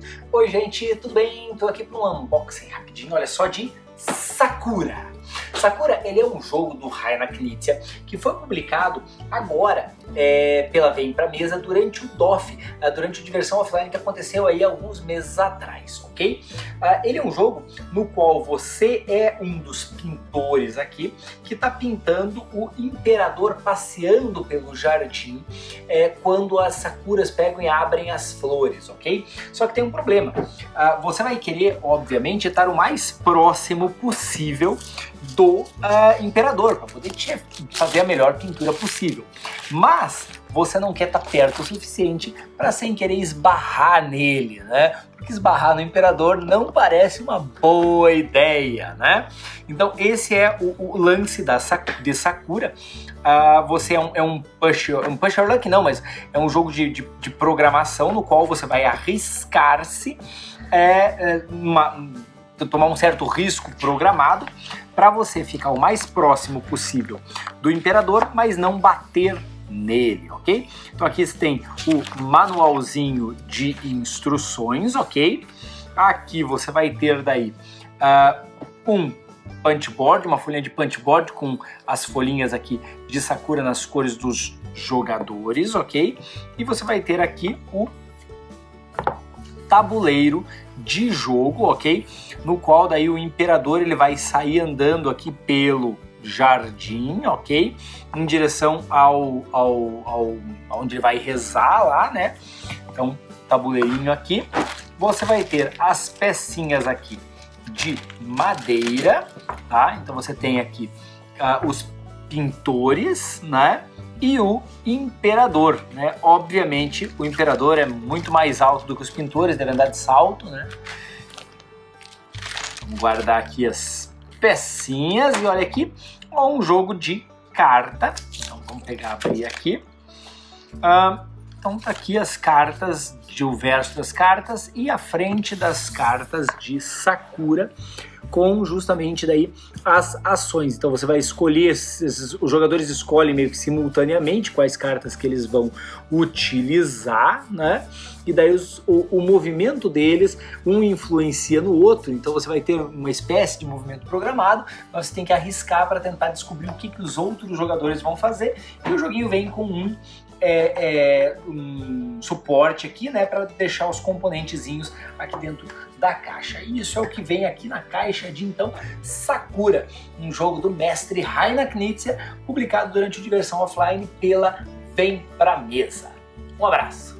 Oi gente, tudo bem? Tô aqui para um unboxing rapidinho, olha só, de Sakura. Sakura, ele é um jogo do Haya Knizia que foi publicado agora pela Vem Pra Mesa durante o DOF, durante a Diversão Offline que aconteceu aí alguns meses atrás, ok? Ele é um jogo no qual você é um dos pintores aqui que está pintando o imperador passeando pelo jardim quando as sakuras pegam e abrem as flores, ok? Só que tem um problema, você vai querer, obviamente, estar o mais próximo possível do imperador, para poder fazer a melhor pintura possível. Mas você não quer estar perto o suficiente para sem querer esbarrar nele, né? Porque esbarrar no imperador não parece uma boa ideia, né? Então esse é o lance de Sakura. Você é um pusher luck não, mas é um jogo de programação no qual você vai arriscar-se tomar um certo risco programado para você ficar o mais próximo possível do imperador, mas não bater nele, ok? Então aqui você tem o manualzinho de instruções, ok? Aqui você vai ter daí um punchboard, uma folhinha de punchboard com as folhinhas aqui de Sakura nas cores dos jogadores, ok? E você vai ter aqui o tabuleiro de jogo, ok? No qual daí o imperador ele vai sair andando aqui pelo jardim, ok? Em direção onde ele vai rezar lá, né? Então, tabuleirinho aqui. Você vai ter as pecinhas aqui de madeira, tá? Então você tem aqui os pintores, né? E o imperador, né? Obviamente o imperador é muito mais alto do que os pintores, deve andar de salto, né? Vamos guardar aqui as pecinhas e olha aqui, um jogo de carta. Então vamos abrir aqui. Então tá aqui as cartas, o verso das cartas e a frente das cartas de Sakura, com justamente daí as ações. Então você vai escolher, os jogadores escolhem meio que simultaneamente quais cartas que eles vão utilizar, né? E daí o movimento deles, um influencia no outro, então você vai ter uma espécie de movimento programado, mas você tem que arriscar para tentar descobrir o que os outros jogadores vão fazer, e o joguinho vem com um suporte aqui, né, para deixar os componentezinhos aqui dentro da caixa. E isso é o que vem aqui na caixa de então Sakura, um jogo do mestre Haya Knizia, publicado durante o Diversão Offline pela Vem Pra Mesa. Um abraço!